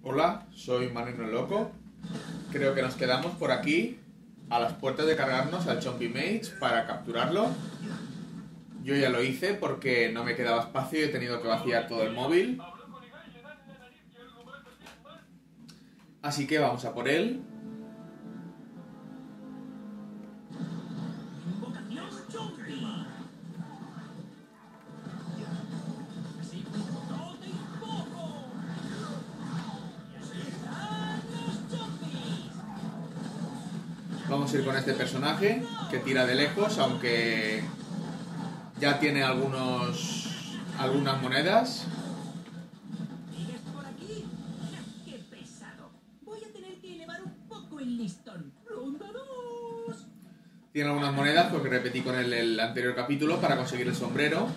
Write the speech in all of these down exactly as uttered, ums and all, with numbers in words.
Hola, soy Marino el Loco. Creo que nos quedamos por aquí a las puertas de cargarnos al Chompy Mage para capturarlo. Yo ya lo hice porque no me quedaba espacio y he tenido que vaciar todo el móvil. Así que vamos a por él. Vamos a ir con este personaje que tira de lejos, aunque ya tiene algunos algunas monedas. ¿Sigues por aquí? ¡Qué pesado! Voy a tener que elevar un poco el listón. ¡Ronda dos! Tiene algunas monedas porque repetí con él el anterior capítulo para conseguir el sombrero.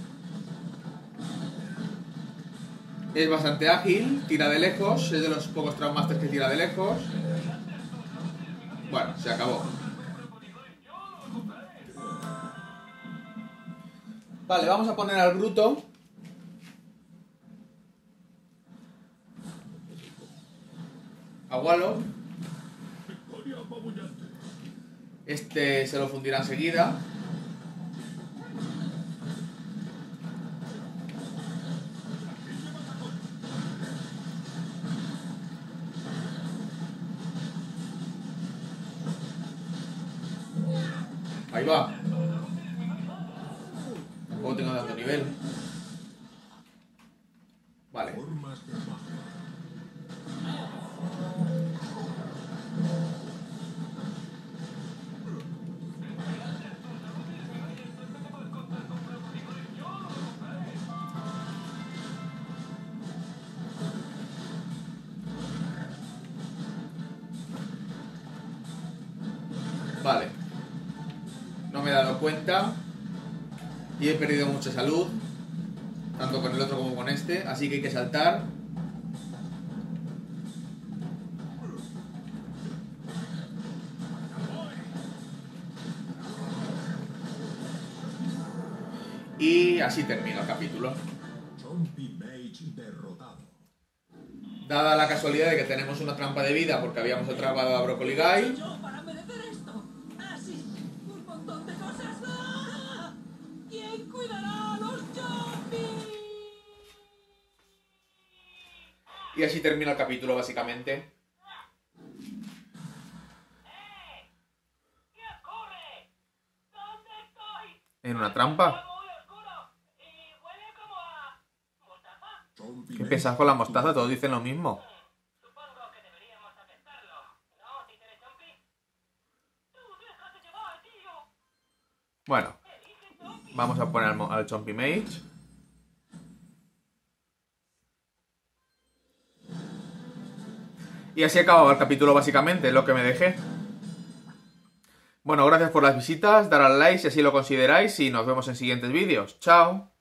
Es bastante ágil, tira de lejos, es de los pocos Traumasters que tira de lejos. Bueno, se acabó. Vale, vamos a poner al bruto. A Wallow. Este se lo fundirá enseguida. Ahí va. Tampoco tengo tanto nivel. Vale. Vale. No me he dado cuenta y he perdido mucha salud, tanto con el otro como con este, así que hay que saltar. Y así termina el capítulo. Chompy Mage derrotado. Dada la casualidad de que tenemos una trampa de vida porque habíamos atrapado a Broccoli Guy, Yo para merecer esto. Ah, sí. Un montón de cosas. ¡Ah! ¿Quién cuidará a los zombies? y así termina el capítulo básicamente. ¿Qué ocurre? ¿Dónde estoy? ¿En una trampa? Muy oscuro y huele como a mostaza. Chompy ¿Qué Mage pesas con la mostaza? Todos dicen lo mismo. Supongo que deberíamos aceptarlo. ¿No, títere Chompy? ¡Tú déjate llevar, tío! Bueno, ¿Qué dice Chompy? vamos a poner al, mo- al Chompy Mage. Y así acababa el capítulo básicamente, es lo que me dejé. Bueno, gracias por las visitas, dar al like si así lo consideráis y nos vemos en siguientes vídeos. ¡Chao!